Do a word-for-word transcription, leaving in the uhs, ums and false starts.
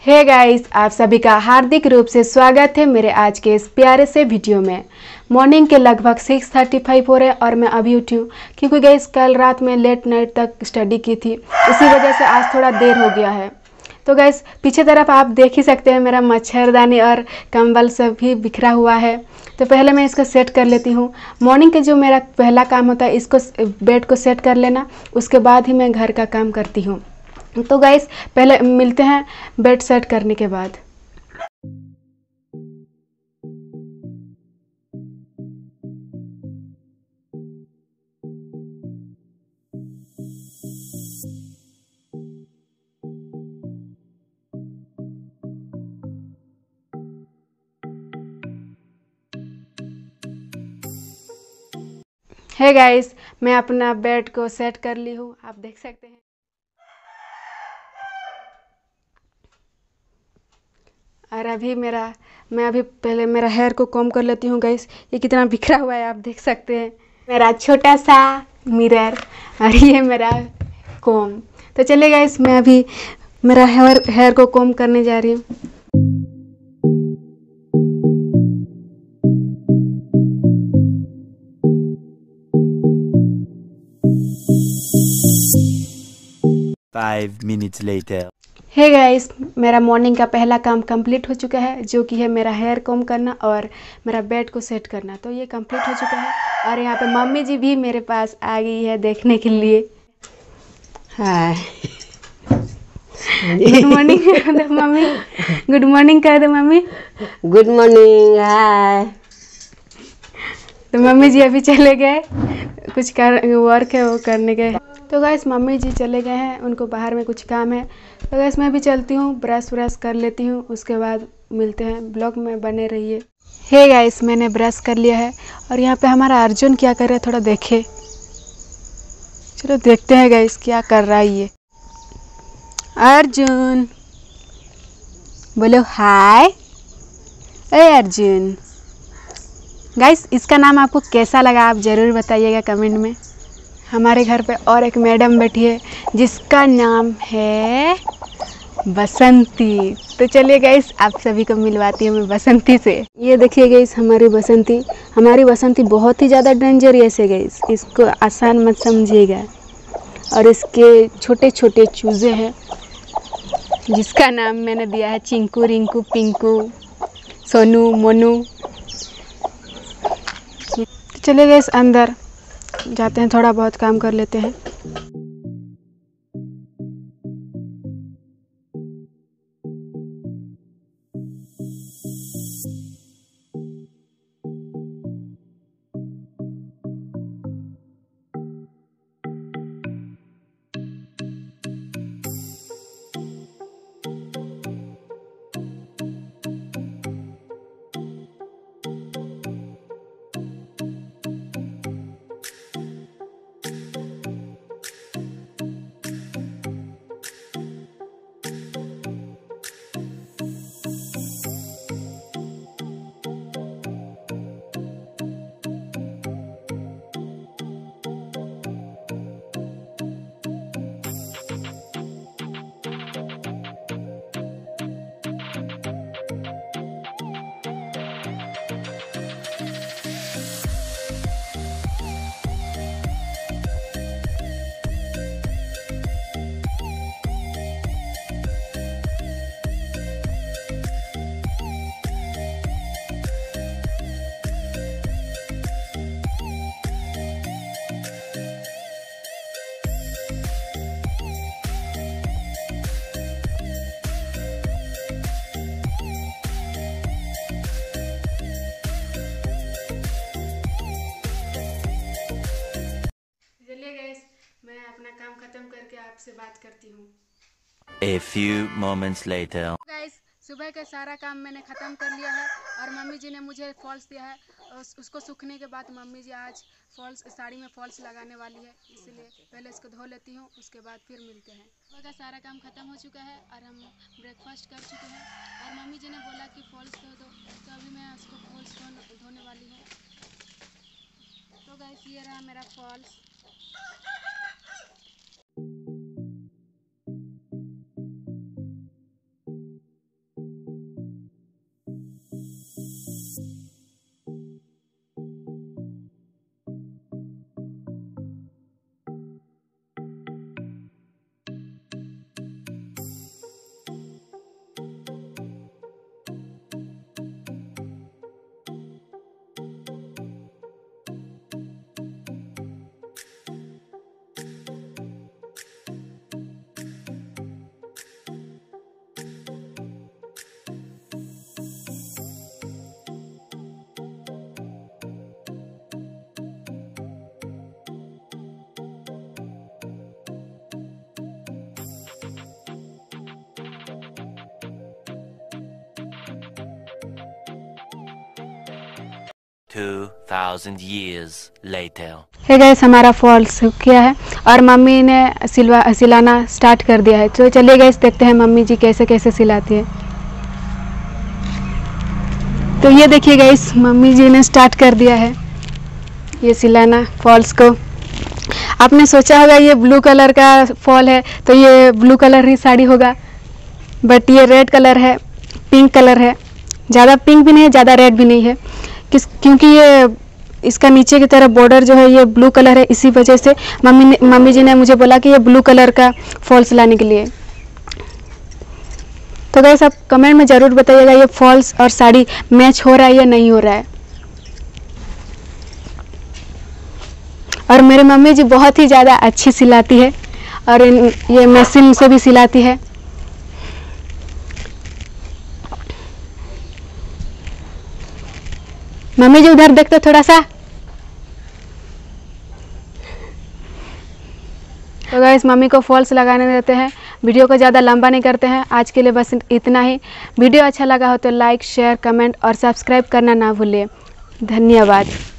Hey guys, आप सभी का हार्दिक रूप से स्वागत है मेरे आज के इस प्यारे से वीडियो में। मॉर्निंग के लगभग सिक्स थर्टी फाइव हो रहे हैं और मैं अभी उठी हूँ क्योंकि गाइस कल रात में लेट नाइट तक स्टडी की थी, इसी वजह से आज थोड़ा देर हो गया है। तो गाइस पीछे तरफ आप देख ही सकते हैं मेरा मच्छरदानी और कंबल सब भी बिखरा हुआ है। तो पहले मैं इसको सेट कर लेती हूँ। मॉर्निंग के जो मेरा पहला काम होता है इसको बेड को सेट कर लेना, उसके बाद ही मैं घर का काम करती हूँ। तो गाइस पहले मिलते हैं बेड सेट करने के बाद। हे गाइस, मैं अपना बेड को सेट कर ली हूँ, आप देख सकते हैं। और अभी मेरा मैं अभी पहले मेरा हेयर को कॉम कर लेती हूँ गाइस। ये कितना बिखरा हुआ है आप देख सकते हैं। मेरा छोटा सा मिरर और ये मेरा कॉम। तो चलिए गाइस, मैं अभी मेरा हेयर हेयर को कॉम करने जा रही हूँ। Five minutes later. Hey guys, मेरा मॉर्निंग का पहला काम कंप्लीट हो चुका है, जो कि है मेरा हेयर कॉम करना और मेरा बेड को सेट करना। तो ये कंप्लीट हो चुका है और यहाँ पे मम्मी जी भी मेरे पास आ गई है देखने के लिए। हाय गुड मॉर्निंग कर दो मम्मी, गुड मॉर्निंग कर दो मम्मी। Good morning. हाय। तो मम्मी जी अभी चले गए, कुछ कर वर्क है वो करने गए। तो गाइस मम्मी जी चले गए हैं, उनको बाहर में कुछ काम है। तो गाइस मैं भी चलती हूँ, ब्रश व्रश कर लेती हूँ, उसके बाद मिलते हैं। ब्लॉग में बने रहिए। हे गाइस, मैंने ब्रश कर लिया है और यहाँ पे हमारा अर्जुन क्या कर रहा है थोड़ा देखे। चलो देखते हैं गाइस क्या कर रहा है ये। अर्जुन बोलो हाय। अरे अर्जुन। गाइस इसका नाम आपको कैसा लगा आप ज़रूर बताइएगा कमेंट में। हमारे घर पे और एक मैडम बैठी है जिसका नाम है बसंती। तो चलिए गाइस आप सभी को मिलवाती हूँ मैं बसंती से। ये देखिए गाइस हमारी बसंती हमारी बसंती बहुत ही ज़्यादा डेंजरियस है गाइस, इसको आसान मत समझिएगा। और इसके छोटे छोटे चूजे हैं जिसका नाम मैंने दिया है चिंकू रिंकू पिंकू सोनू मोनू। तो चलिए गाइस अंदर जाते हैं, थोड़ा बहुत काम कर लेते हैं। चलिए गाइस मैं अपना काम खत्म करके आपसे बात करती हूँ। A few moments later. Guys सुबह का सारा काम मैंने ख़त्म कर लिया है और मम्मी जी ने मुझे फॉल्स दिया है। उस, उसको सूखने के बाद मम्मी जी आज फॉल्स साड़ी में फॉल्स लगाने वाली है, इसलिए पहले इसको धो लेती हूँ, उसके बाद फिर मिलते हैं। सुबह का सारा काम ख़त्म हो चुका है और हम ब्रेकफास्ट कर चुके हैं और मम्मी जी ने बोला कि फॉल्स धो दो, तो अभी मैं उसको फॉल्स धोने वाली हूँ। तो गाइस ये रहा मेरा falls. Two thousand years later. Hey guys, हमारा फॉल्स सूख गया है और मम्मी ने सिलवा सिलाना स्टार्ट कर दिया है। तो चलिए गाइस देखते हैं मम्मी जी कैसे कैसे सिलाती है। तो ये देखिए गाइस, मम्मी जी ने स्टार्ट कर दिया है ये सिलाना फॉल्स को। आपने सोचा होगा ये ब्लू कलर का फॉल है तो ये ब्लू कलर ही साड़ी होगा, बट ये रेड कलर है, पिंक कलर है। ज़्यादा पिंक भी नहीं है, ज़्यादा रेड भी नहीं है, किस क्योंकि ये इसका नीचे की तरफ बॉर्डर जो है ये ब्लू कलर है, इसी वजह से मम्मी ने मम्मी जी ने मुझे बोला कि ये ब्लू कलर का फॉल्स लाने के लिए। तो गाइस आप कमेंट में ज़रूर बताइएगा ये फॉल्स और साड़ी मैच हो रहा है या नहीं हो रहा है। और मेरी मम्मी जी बहुत ही ज़्यादा अच्छी सिलाती है और इन ये मशीन से भी सिलाती है। मम्मी जी उधर देखते थोड़ा सा। तो गाइस मम्मी को फॉल्स लगाने देते हैं, वीडियो को ज़्यादा लंबा नहीं करते हैं। आज के लिए बस इतना ही। वीडियो अच्छा लगा हो तो लाइक शेयर कमेंट और सब्सक्राइब करना ना भूलिए। धन्यवाद।